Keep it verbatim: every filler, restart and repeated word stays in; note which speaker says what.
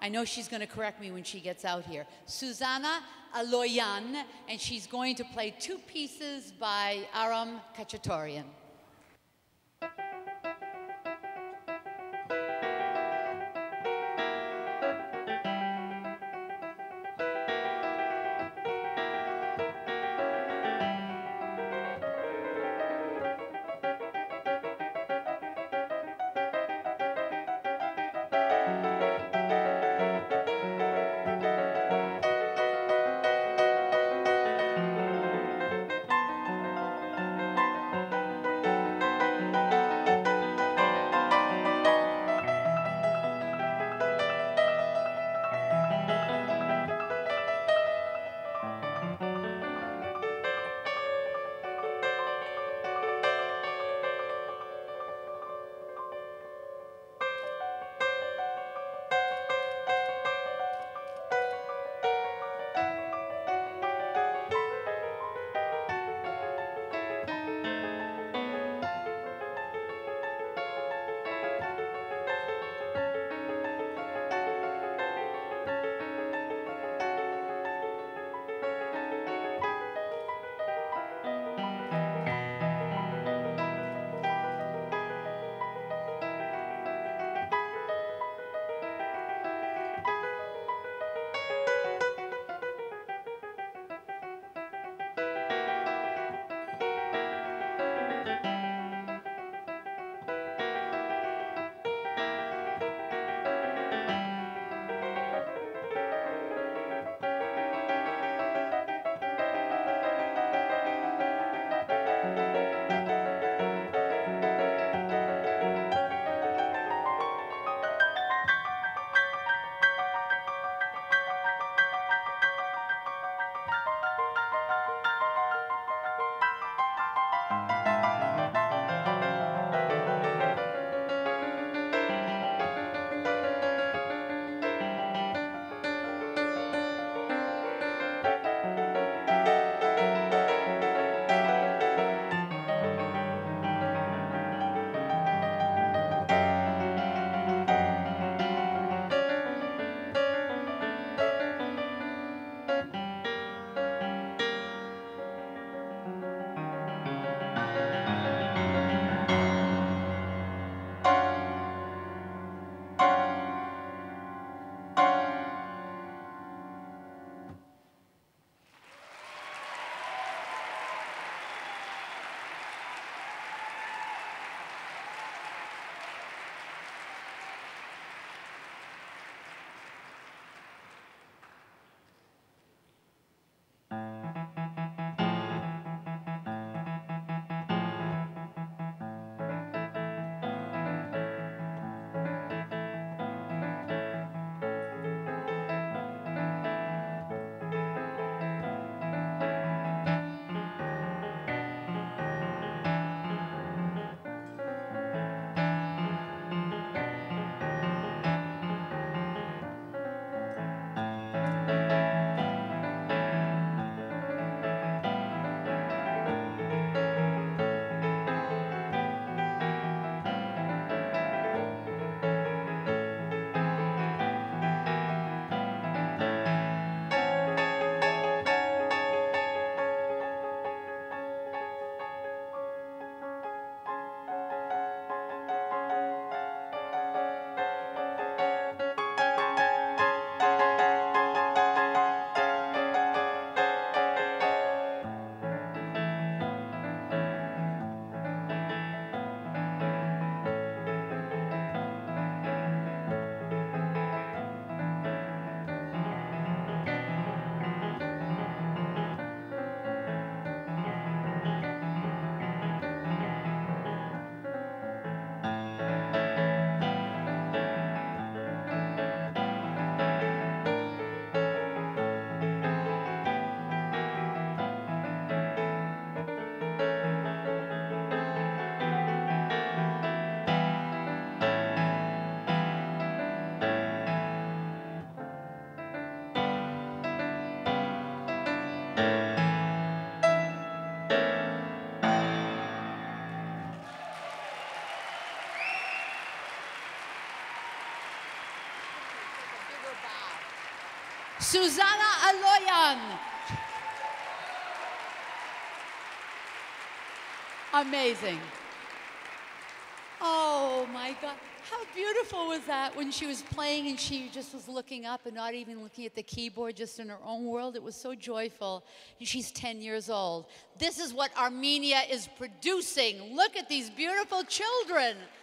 Speaker 1: I know she's going to correct me when she gets out here. Susanna Eloyan, and she's going to play two pieces by Aram Khachaturian. Susanna Eloyan. Amazing. Oh my God. How beautiful was that when she was playing and she just was looking up and not even looking at the keyboard, just in her own world? It was so joyful. And she's ten years old. This is what Armenia is producing. Look at these beautiful children.